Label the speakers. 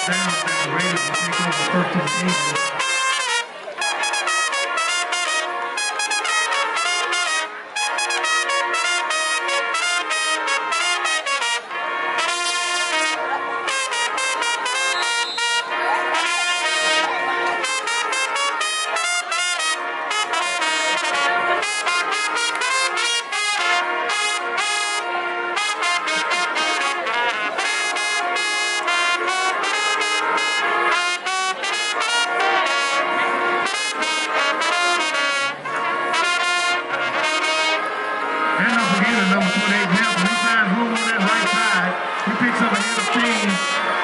Speaker 1: down, and the Raiders will take over first and 8. And don't forget, number 28, Nelson, he finds room on that right side. He picks up a head of steam.